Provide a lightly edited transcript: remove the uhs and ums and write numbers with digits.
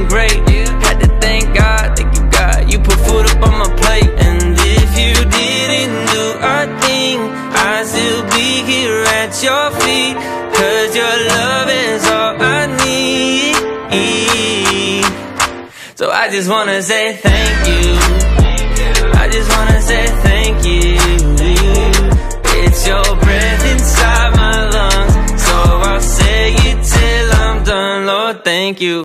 been great. Had to thank God, thank you God, you put food up on my plate. And if you didn't do a thing, I'd still be here at your feet, 'cause your love is all I need. So I just wanna say thank you. I just wanna say thank you. It's your breath inside my lungs, so I'll say it till I'm done. Lord, thank you.